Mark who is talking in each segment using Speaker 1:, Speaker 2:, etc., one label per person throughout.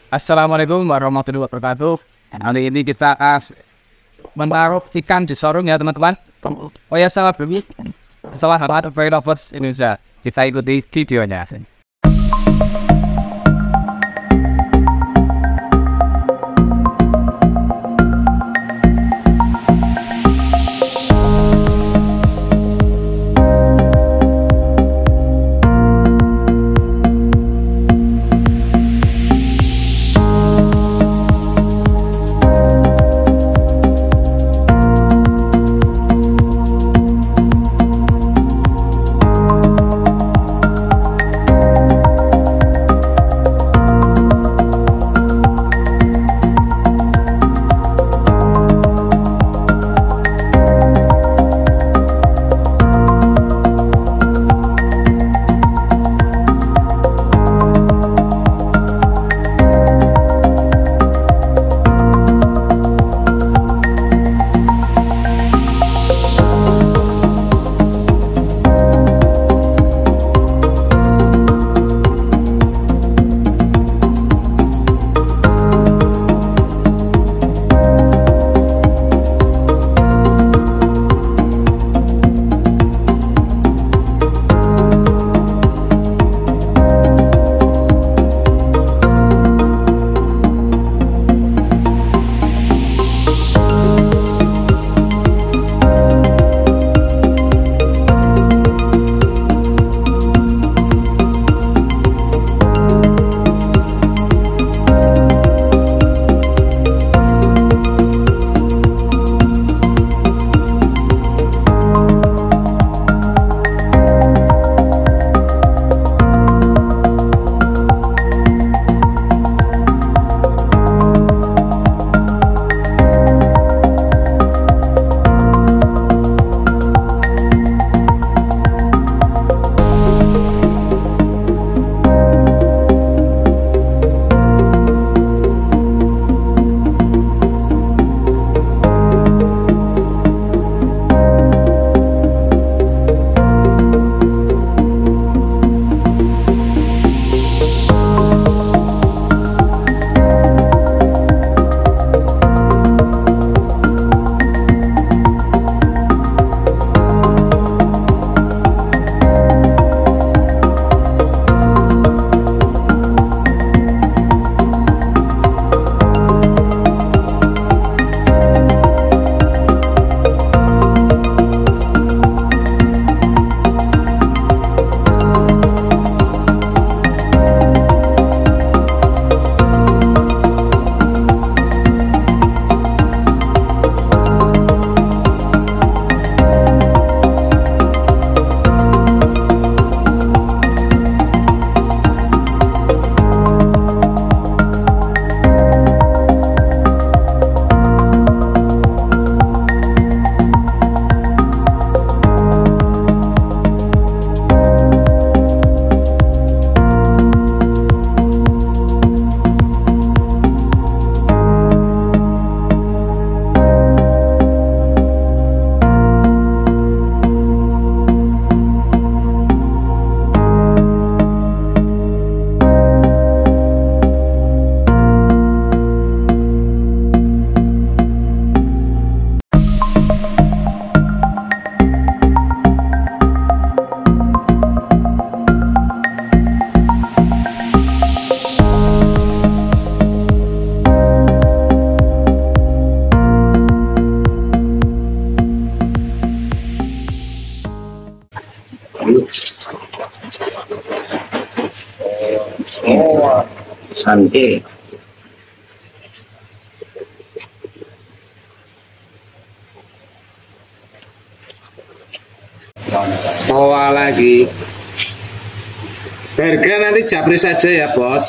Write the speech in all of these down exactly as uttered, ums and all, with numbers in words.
Speaker 1: Assalamualaikum warahmatullahi wabarakatuh. Hari ini kita akan menaruh ikan di sarung ya teman-teman. Oh ya, salah dulu. Salah satu very lovers Indonesia. Kita ikuti videonya.
Speaker 2: Oh, santai.
Speaker 1: Bawa lagi. Harga nanti japri saja ya bos.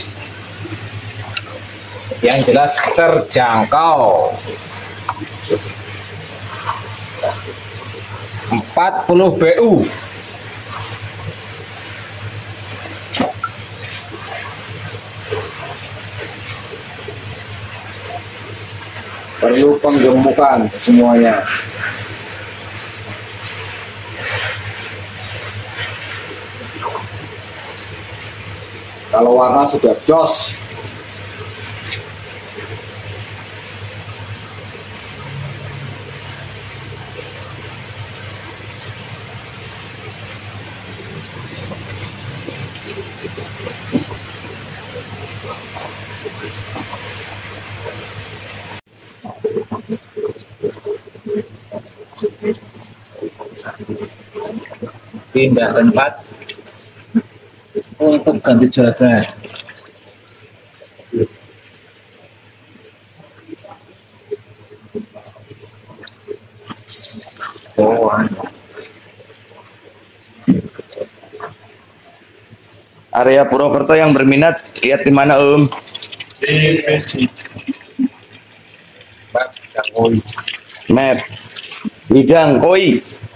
Speaker 1: Yang jelas terjangkau. empat puluh B U.
Speaker 2: Perlu penggemukan semuanya. Kalau warna sudah jos, Pindah tempat untuk ganti jaga. Oh, area Purwokerto yang berminat lihat di mana Om? Di map Koi. Map Bidang Koi.